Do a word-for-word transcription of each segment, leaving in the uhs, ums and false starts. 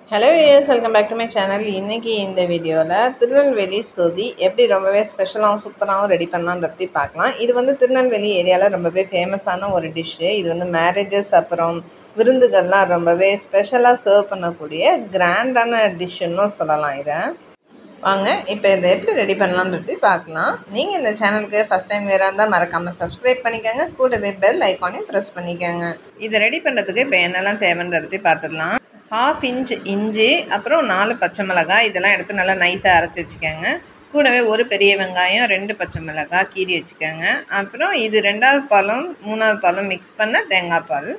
Hello viewers, welcome back to my channel. இன்னைக்கு இந்த வீடியோல திருநெல்வேலி சொதி எப்படி ரொம்பவே ஸ்பெஷலாகவும் சூப்பராகவும் ரெடி பண்ணலாம்னு பற்றி பார்க்கலாம். இது வந்து திருநெல்வேலி ஏரியாவில் ரொம்பவே ஃபேமஸான ஒரு டிஷ்ஷு. இது வந்து மேரேஜஸ் அப்புறம் விருந்துகள்லாம் ரொம்பவே ஸ்பெஷலாக சர்வ் பண்ணக்கூடிய கிராண்டான டிஷ்ஷுன்னு சொல்லலாம். இதை வாங்க இப்போ இதை எப்படி ரெடி பண்ணலாம்னு பற்றி பார்க்கலாம். நீங்கள் இந்த சேனலுக்கு ஃபஸ்ட் டைம் வேறு இருந்தால் மறக்காமல் சப்ஸ்கிரைப் பண்ணிக்கோங்க. கூடவே பெல் ஐக்கானையும் ப்ரெஸ் பண்ணிக்கோங்க. இதை ரெடி பண்ணுறதுக்கு இப்போ என்னெல்லாம் தேவைன்றதை பற்றி பார்த்துடலாம். ஹாஃப் இன்ச் இஞ்சி, அப்புறம் நாலு பச்சை மிளகாய் இதெல்லாம் எடுத்து நல்லா நைஸாக அரைச்சி வச்சுக்கோங்க. கூடவே ஒரு பெரிய வெங்காயம், ரெண்டு பச்சை மிளகாய் கீறி வச்சுக்கோங்க. அப்புறம் இது ரெண்டாவது பாலும் மூணாவது பாலும் மிக்ஸ் பண்ண தேங்காய் பால்.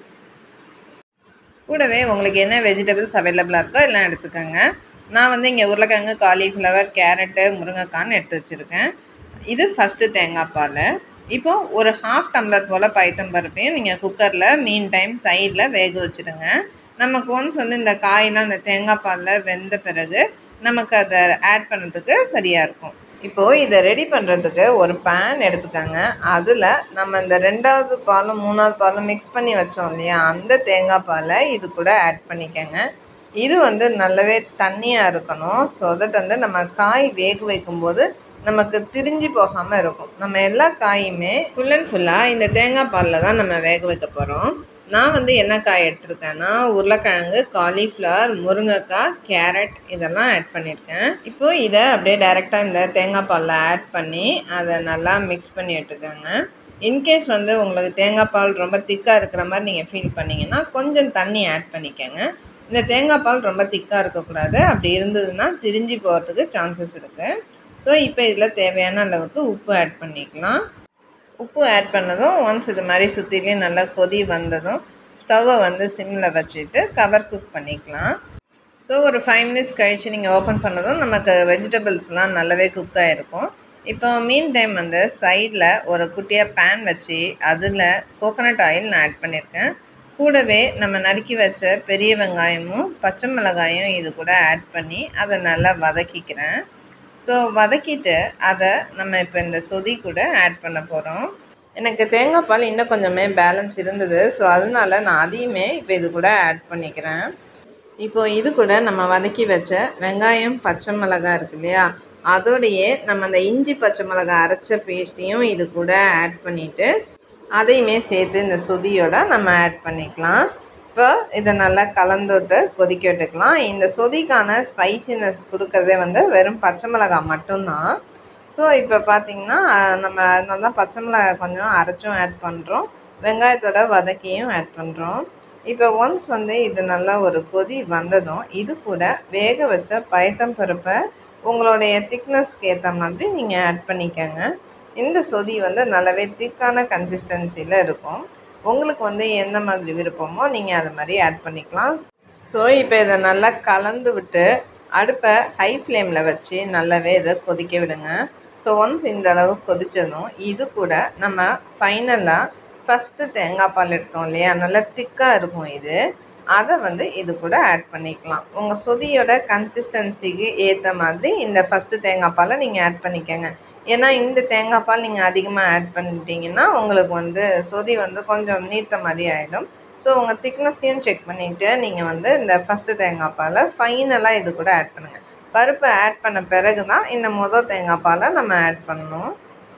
கூடவே உங்களுக்கு என்ன வெஜிடபிள்ஸ் அவைலபிளாக இருக்கோ எல்லாம் எடுத்துக்கோங்க. நான் வந்து இங்கே உருளைக்கிழங்கு, காலிஃப்ளவர், கேரட்டு, முருங்கைக்கான்னு எடுத்து வச்சுருக்கேன். இது ஃபஸ்ட்டு தேங்காய் பால். இப்போது ஒரு ஹாஃப் டம்ளர் போல் பைத்தம் பருப்பையும் நீங்கள் குக்கரில் மீன் டைம் சைடில் வேக வச்சுடுங்க. நமக்கு ஒன்ஸ் வந்து இந்த காயெல்லாம் அந்த தேங்காய் பாலில் வெந்த பிறகு நமக்கு அதை ஆட் பண்ணுறதுக்கு சரியாக இருக்கும். இப்போது இதை ரெடி பண்ணுறதுக்கு ஒரு பேன் எடுத்துக்கோங்க. அதில் நம்ம இந்த ரெண்டாவது பாலும் மூணாவது பாலும் மிக்ஸ் பண்ணி வச்சோம் இல்லையா, அந்த தேங்காய் பாலை இது கூட ஆட் பண்ணிக்கோங்க. இது வந்து நல்லாவே தண்ணியாக இருக்கணும். ஸோ தட் வந்து நம்ம காய் வேக வைக்கும்போது நமக்கு திரிஞ்சு போகாமல் இருக்கும். நம்ம எல்லா காயுமே ஃபுல் அண்ட் ஃபுல்லாக இந்த தேங்காய் பாலில் தான் நம்ம வேக வைக்க போகிறோம். நான் வந்து என்ன காய் எடுத்துருக்கேன்னா உருளைக்கிழங்கு, காலிஃப்ளவர், முருங்கைக்காய், கேரட் இதெல்லாம் ஆட் பண்ணியிருக்கேன். இப்போது இதை அப்படியே டைரெக்டாக இந்த தேங்காய் பாலில் ஆட் பண்ணி அதை நல்லா மிக்ஸ் பண்ணி எடுத்துக்கோங்க. இன்கேஸ் வந்து உங்களுக்கு தேங்காய் பால் ரொம்ப திக்காக இருக்கிற மாதிரி நீங்கள் ஃபீல் பண்ணிங்கன்னா கொஞ்சம் தண்ணி ஆட் பண்ணிக்கோங்க. இந்த தேங்காய் பால் ரொம்ப திக்காக இருக்கக்கூடாது. அப்படி இருந்ததுன்னா திரிஞ்சு போகிறதுக்கு சான்சஸ் இருக்குது. ஸோ இப்போ இதில் தேவையான அளவுக்கு உப்பு ஆட் பண்ணிக்கலாம். உப்பு ஆட் பண்ணதும் ஒன்ஸ் இது மாதிரி சுற்றிலையும் நல்லா கொதி வந்ததும் ஸ்டவ்வை வந்து சிம்மில் வச்சுட்டு கவர் குக் பண்ணிக்கலாம். ஸோ ஒரு ஃபைவ் மினிட்ஸ் கழித்து நீங்கள் ஓப்பன் பண்ணதும் நமக்கு வெஜிடபிள்ஸ்லாம் நல்லாவே குக் ஆகிருக்கும். இப்போ மீன் டைம் வந்து சைடில் ஒரு குட்டியாக பேன் வச்சு அதில் கோகோனட் ஆயில் நான் ஆட் பண்ணியிருக்கேன். கூடவே நம்ம நறுக்கி வச்ச பெரிய வெங்காயமும் பச்சை மிளகாயும் இது கூட ஆட் பண்ணி அதை நல்லா வதக்கிக்கிறேன். ஸோ வதக்கிட்டு அதை நம்ம இப்போ இந்த சொதி கூட ஆட் பண்ண போகிறோம். எனக்கு தேங்காய் பால் இன்னும் கொஞ்சமே பேலன்ஸ் இருந்தது. ஸோ அதனால நான் அதையுமே இப்போ இது கூட ஆட் பண்ணிக்கிறேன். இப்போது இது கூட நம்ம வதக்கி வச்ச வெங்காயம், பச்சை மிளகாய் இருக்கு இல்லையா, அதோடையே நம்ம அந்த இஞ்சி பச்சை மிளகாய் அரைச்ச பேஸ்ட்டையும் இது கூட ஆட் பண்ணிவிட்டு அதையுமே சேர்த்து இந்த சொதியோட நம்ம ஆட் பண்ணிக்கலாம். இப்போ இதை நல்லா கலந்துவிட்டு கொதிக்க விட்டுக்கலாம். இந்த சொதிக்கான ஸ்பைசினஸ் கொடுக்கறதே வந்து வெறும் பச்சை மிளகாய் மட்டும்தான். ஸோ இப்போ பார்த்திங்கன்னா நம்ம அதனால தான் பச்சை மிளகாய் கொஞ்சம் அரைச்சும் ஆட் பண்ணுறோம், வெங்காயத்தோட வதக்கியும் ஆட் பண்ணுறோம். இப்போ ஒன்ஸ் வந்து இது நல்லா ஒரு கொதி வந்ததும் இது கூட வேக வச்ச பைத்தம் பருப்பை உங்களுடைய திக்னஸ்க்கு ஏற்ற மாதிரி நீங்கள் ஆட் பண்ணிக்கோங்க. இந்த சொதி வந்து நல்லாவே திக்கான கன்சிஸ்டன்சியில் இருக்கும். உங்களுக்கு வந்து எந்த மாதிரி விருப்பமோ நீங்கள் அது மாதிரி ஆட் பண்ணிக்கலாம். ஸோ இப்போ இதை நல்லா கலந்து விட்டு அடுப்பை ஹை ஃப்ளேமில் வச்சு நல்லாவே இதை கொதிக்க விடுங்க. ஸோ ஒன்ஸ் இந்த அளவு கொதித்ததும் இது கூட நம்ம ஃபைனலாக ஃபஸ்ட்டு தேங்காய் பால் எடுத்தோம் இல்லையா, நல்லா திக்காக இருக்கும் இது, அதை வந்து இது கூட ஆட் பண்ணிக்கலாம். உங்கள் சொதியோட கன்சிஸ்டன்சிக்கு ஏற்ற மாதிரி இந்த ஃபஸ்ட்டு தேங்காய் பாலை நீங்கள் ஆட் பண்ணிக்கோங்க. ஏன்னா இந்த தேங்காய் பால் நீங்கள் அதிகமாக ஆட் பண்ணிட்டீங்கன்னா உங்களுக்கு வந்து சொதி வந்து கொஞ்சம் நீர்த்த மாதிரி ஆகிடும். ஸோ உங்கள் திக்னஸையும் செக் பண்ணிவிட்டு நீங்கள் வந்து இந்த ஃபஸ்ட்டு தேங்காய் பாலை ஃபைனலாக இது கூட ஆட் பண்ணுங்கள். பருப்பை ஆட் பண்ண பிறகு தான் இந்த மொதல் தேங்காய் பாலை நம்ம ஆட் பண்ணணும்.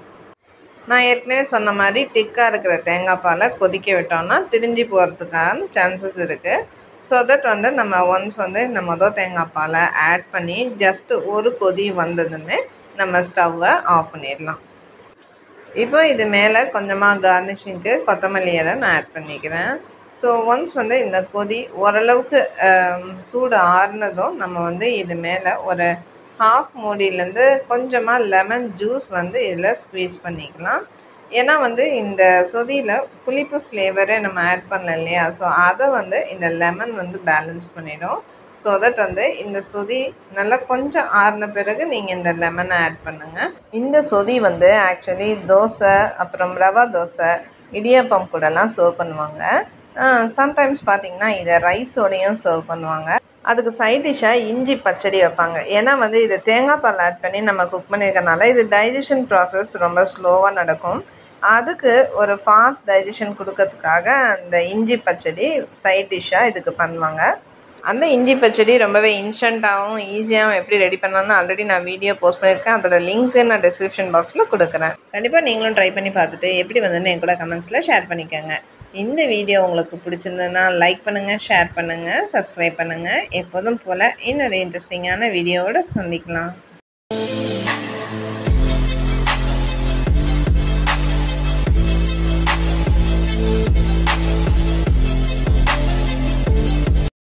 நான் ஏற்கனவே சொன்ன மாதிரி திக்காக இருக்கிற தேங்காய் பாலை கொதிக்க விட்டோம்னா திரிஞ்சு போகிறதுக்கான சான்சஸ் இருக்குது. ஸோ தட் வந்து நம்ம ஒன்ஸ் வந்து இந்த மொதல் தேங்காய் பாலை ஆட் பண்ணி ஜஸ்ட்டு ஒரு கொதி வந்ததுமே நம்ம ஸ்டவ்வை ஆஃப் பண்ணிடலாம். இப்போ இது மேலே கொஞ்சமாக கார்னிஷிங்க்கு கொத்தமல்லி இலை நான் ஆட் பண்ணிக்கிறேன். ஸோ ஒன்ஸ் வந்து இந்த கொதி ஓரளவுக்கு சூடு ஆறுனதும் நம்ம வந்து இது மேலே ஒரு ஹாஃப் மூடியிலேருந்து கொஞ்சமாக லெமன் ஜூஸ் வந்து இதில் ஸ்க்வீஸ் பண்ணிக்கலாம். ஏன்னா வந்து இந்த சொதியில் புளிப்பு ஃப்ளேவரே நம்ம ஆட் பண்ணல இல்லையா, ஸோ அதை வந்து இந்த லெமன் வந்து பேலன்ஸ் பண்ணிடும். ஸோ தட் வந்து இந்த சொதி நல்லா கொஞ்சம் ஆறின பிறகு நீங்கள் இந்த லெமனை ஆட் பண்ணுங்கள். இந்த சொதி வந்து ஆக்சுவலி தோசை, அப்புறம் ரவா தோசை, இடியாப்பம் கூடலாம் சர்வ் பண்ணுவாங்க. சம்டைம்ஸ் பார்த்திங்கன்னா இதை ரைஸோடையும் சர்வ் பண்ணுவாங்க. அதுக்கு சைட் டிஷ்ஷாக இஞ்சி பச்சடி வைப்பாங்க. ஏன்னா வந்து இது தேங்காய் பால் ஆட் பண்ணி நம்ம குக் பண்ணியிருக்கனால இது டைஜஷன் ப்ராசஸ் ரொம்ப ஸ்லோவாக நடக்கும். அதுக்கு ஒரு ஃபாஸ்ட் டைஜஷன் கொடுக்கறதுக்காக அந்த இஞ்சி பச்சடி சைட் டிஷ்ஷாக இதுக்கு பண்ணுவாங்க. அந்த இஞ்சி பச்சடி ரொம்பவே இன்ஸ்டண்ட்டாகவும் ஈஸியாகவும் எப்படி ரெடி பண்ணலாம்னு ஆல்ரெடி நான் வீடியோ போஸ்ட் பண்ணியிருக்கேன். அதோட லிங்க் நான் டிஸ்கிரிப்ஷன் பாக்ஸில் கொடுக்குறேன். கண்டிப்பாக நீங்களும் ட்ரை பண்ணி பார்த்துட்டு எப்படி வந்துன்னு என் கூட கமெண்ட்ஸில் ஷேர் பண்ணிக்கோங்க. இந்த வீடியோ உங்களுக்கு பிடிச்சிருந்ததுன்னா லைக் பண்ணுங்கள், ஷேர் பண்ணுங்கள், சப்ஸ்கிரைப் பண்ணுங்கள். எப்போதும் போல் இன்னொரு இன்ட்ரெஸ்டிங்கான வீடியோவோட சந்திக்கலாம்.